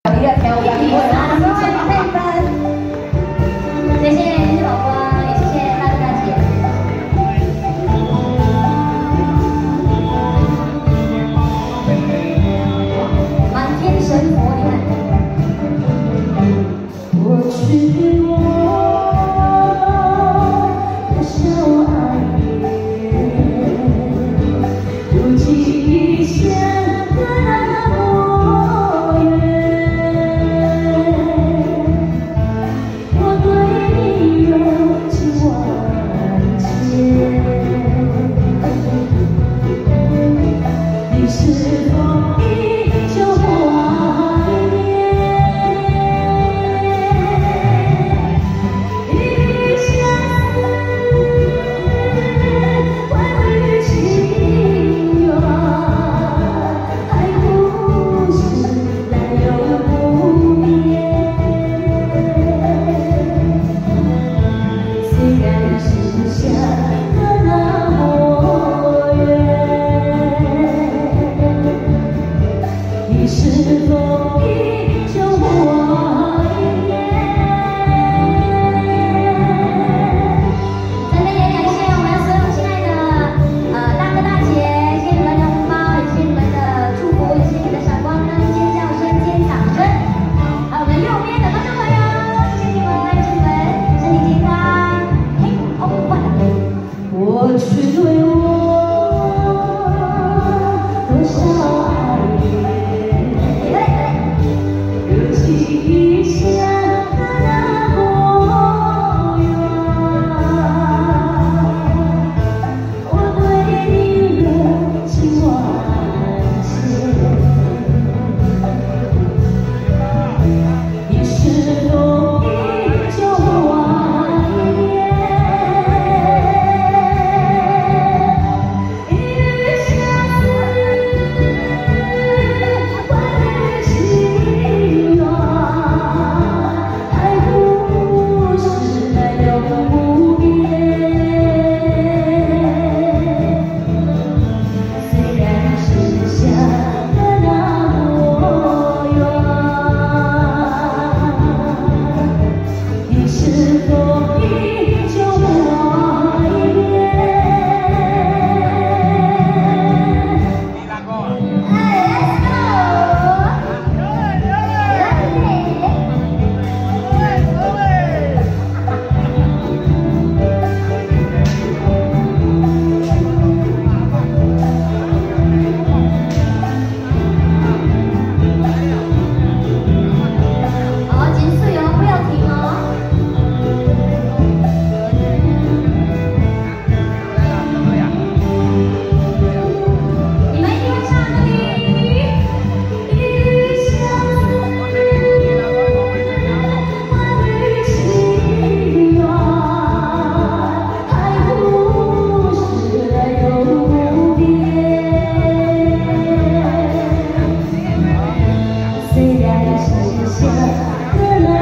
你要挑战我啦！谢谢谢谢宝宝，也谢谢大哥大姐。满天神佛，你看。过去我的小爱人，如今像个那么远。我对你有情万千，你是否依旧怀念？一相思，万缕情缘，爱不是来又不变。虽然是相隔那么远，你是否依旧怀念？在这也感谢我们所有亲爱的大哥大姐，谢谢你们的红包，也谢谢你们的祝福，也谢谢你们的闪光灯、尖叫声、尖掌声。还有我们右边的观众朋友，谢谢你们，祝你们身体健康，嘿哦快乐。过去对我多少爱恋，如今像个那么远。我对你热情万千，你是否依旧怀念？一相思，万缕情缘，爱不是来又不变。虽然是相隔那么远，你是否依旧怀念？哎好，减速哟，不要停哦。你们一定会唱的。一相思，万缕情缘，爱不是来又不变。虽然是相隔那